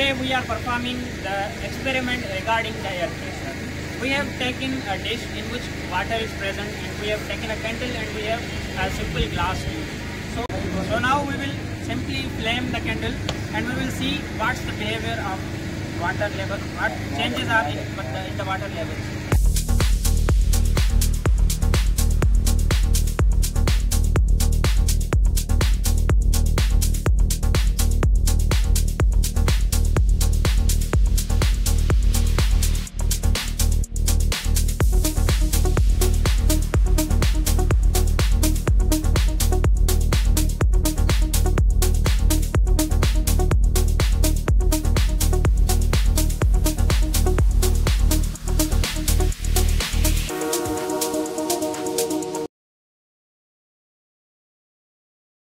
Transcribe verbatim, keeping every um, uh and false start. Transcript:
today we are performing the experiment regarding the air pressure. We have taken a dish in which water is present, and we have taken a candle and we have a simple glass tube. So, so now we will simply flame the candle and we will see what's the behavior of water level, what changes are in, in the water levels.